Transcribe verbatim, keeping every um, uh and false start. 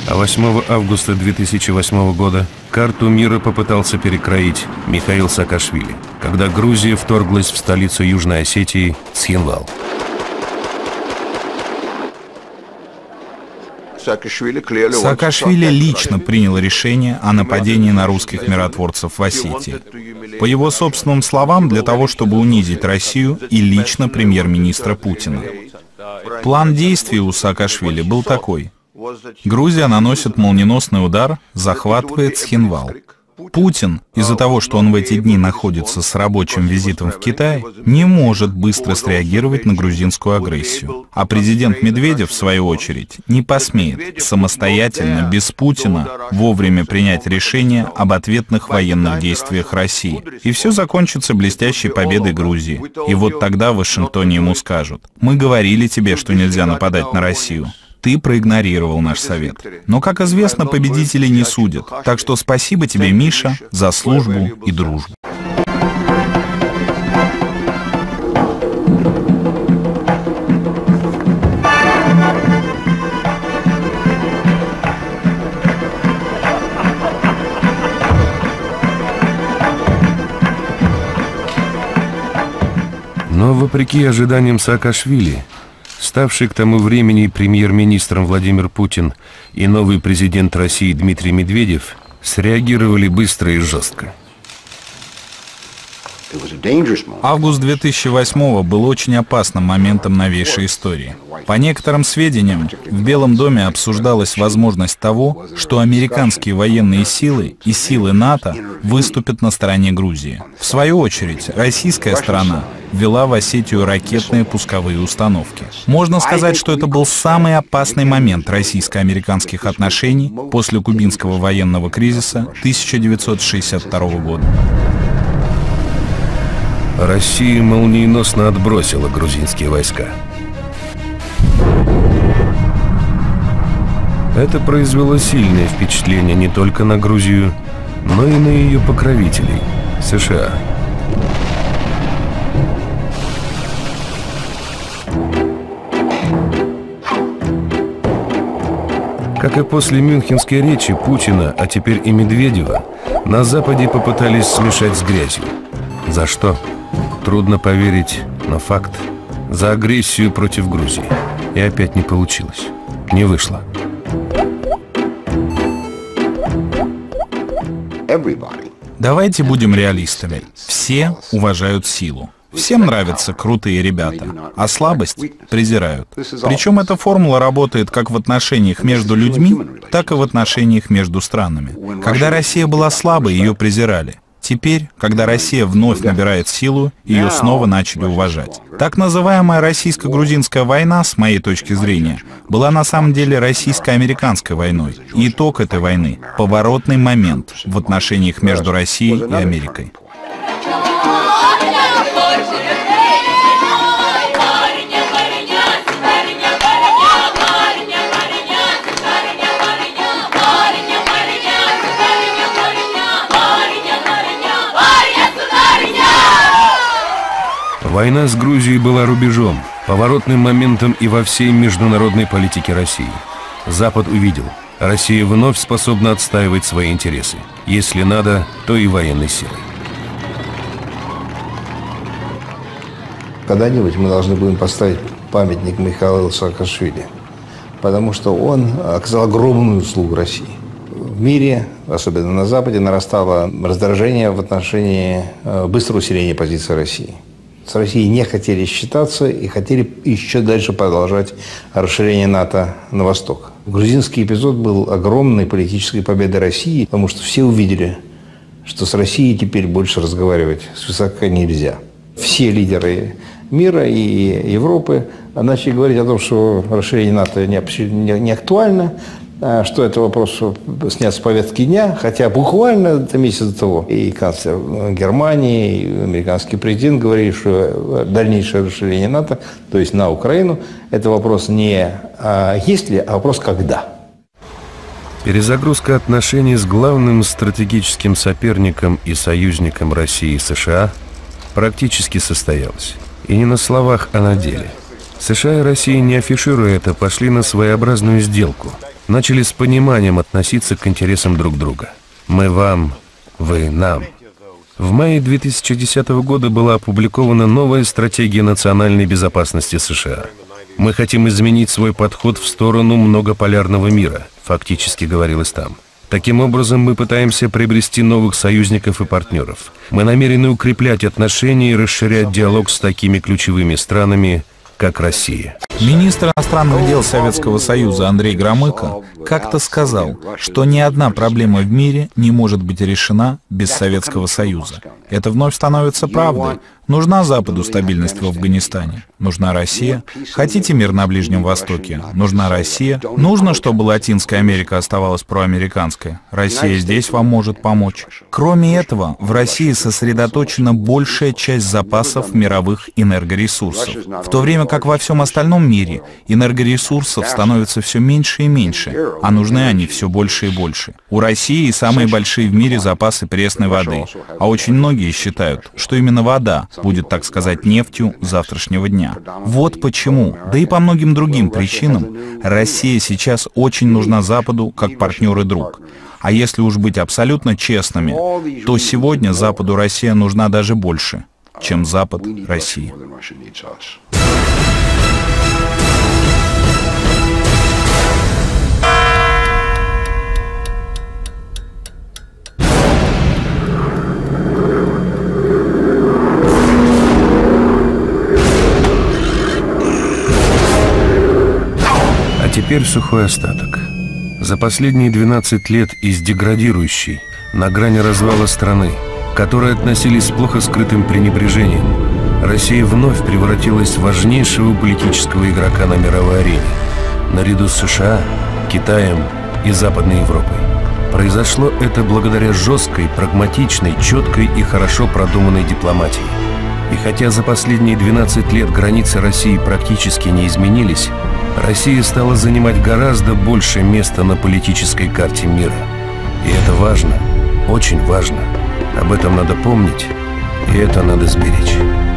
А восьмого августа две тысячи восьмого года карту мира попытался перекроить Михаил Саакашвили, когда Грузия вторглась в столицу Южной Осетии Цхинвал. Саакашвили лично принял решение о нападении на русских миротворцев в Осетии. По его собственным словам, для того, чтобы унизить Россию и лично премьер-министра Путина. План действий у Саакашвили был такой. Грузия наносит молниеносный удар, захватывает Цхинвал. Путин, из-за того, что он в эти дни находится с рабочим визитом в Китае, не может быстро среагировать на грузинскую агрессию. А президент Медведев, в свою очередь, не посмеет самостоятельно, без Путина, вовремя принять решение об ответных военных действиях России. И все закончится блестящей победой Грузии. И вот тогда в Вашингтоне ему скажут: «Мы говорили тебе, что нельзя нападать на Россию. Ты проигнорировал наш совет». Но, как известно, победителей не судят. Так что спасибо тебе, Миша, за службу и дружбу. Но, вопреки ожиданиям Саакашвили, ставший к тому времени премьер-министром Владимир Путин и новый президент России Дмитрий Медведев среагировали быстро и жестко. Август две тысячи восьмого был очень опасным моментом новейшей истории. По некоторым сведениям, в Белом доме обсуждалась возможность того, что американские военные силы и силы НАТО выступят на стороне Грузии. В свою очередь, российская сторона ввела в Осетию ракетные пусковые установки. Можно сказать, что это был самый опасный момент российско-американских отношений после кубинского военного кризиса тысяча девятьсот шестьдесят второго года. Россия молниеносно отбросила грузинские войска. Это произвело сильное впечатление не только на Грузию, но и на ее покровителей – США. Как и после мюнхенской речи Путина, а теперь и Медведева, на Западе попытались смешать с грязью. За что? Трудно поверить, но факт. За агрессию против Грузии. И опять не получилось. Не вышло. Давайте будем реалистами. Все уважают силу. Всем нравятся крутые ребята, а слабость презирают. Причем эта формула работает как в отношениях между людьми, так и в отношениях между странами. Когда Россия была слабой, ее презирали. Теперь, когда Россия вновь набирает силу, ее снова начали уважать. Так называемая российско-грузинская война, с моей точки зрения, была на самом деле российско-американской войной. И итог этой войны – поворотный момент в отношениях между Россией и Америкой. Война с Грузией была рубежом, поворотным моментом и во всей международной политике России. Запад увидел, Россия вновь способна отстаивать свои интересы. Если надо, то и военной силой. Когда-нибудь мы должны будем поставить памятник Михаилу Саакашвили, потому что он оказал огромную услугу России. В мире, особенно на Западе, нарастало раздражение в отношении быстрого усиления позиции России. С Россией не хотели считаться и хотели еще дальше продолжать расширение НАТО на восток. Грузинский эпизод был огромной политической победой России, потому что все увидели, что с Россией теперь больше разговаривать свысока нельзя. Все лидеры мира и Европы начали говорить о том, что расширение НАТО не, не актуально, что это вопрос снят с повестки дня, хотя буквально до месяца до того и канцлер Германии, и американский президент говорили, что дальнейшее расширение НАТО, то есть на Украину, это вопрос не а есть ли, а вопрос когда. Перезагрузка отношений с главным стратегическим соперником и союзником России и США практически состоялась. И не на словах, а на деле. США и Россия, не афишируя это, пошли на своеобразную сделку. начали с пониманием относиться к интересам друг друга. Мы вам, вы нам. В мае две тысячи десятого года была опубликована новая стратегия национальной безопасности США. Мы хотим изменить свой подход в сторону многополярного мира, фактически говорилось там. Таким образом, мы пытаемся приобрести новых союзников и партнеров. Мы намерены укреплять отношения и расширять диалог с такими ключевыми странами, как Россия. Министр иностранных дел Советского Союза Андрей Громыко как-то сказал, что ни одна проблема в мире не может быть решена без Советского Союза. Это вновь становится правдой. Нужна Западу стабильность в Афганистане. Нужна Россия. Хотите мир на Ближнем Востоке? Нужна Россия. Нужно, чтобы Латинская Америка оставалась проамериканской. Россия здесь вам может помочь. Кроме этого, в России сосредоточена большая часть запасов мировых энергоресурсов. В то время как во всем остальном мире энергоресурсов становится все меньше и меньше, а нужны они все больше и больше. У России самые большие в мире запасы пресной воды, а очень многие считают, что именно вода будет, так сказать, нефтью завтрашнего дня. Вот почему, да и по многим другим причинам, Россия сейчас очень нужна Западу как партнер и друг. А если уж быть абсолютно честными, то сегодня Западу Россия нужна даже больше, чем Запад России. Теперь сухой остаток. За последние двенадцать лет из деградирующей, на грани развала страны, к которой относились с плохо скрытым пренебрежением, Россия вновь превратилась в важнейшего политического игрока на мировой арене, наряду с США, Китаем и Западной Европой. Произошло это благодаря жесткой, прагматичной, четкой и хорошо продуманной дипломатии. И хотя за последние двенадцать лет границы России практически не изменились, Россия стала занимать гораздо больше места на политической карте мира. И это важно, очень важно. Об этом надо помнить, и это надо сберечь.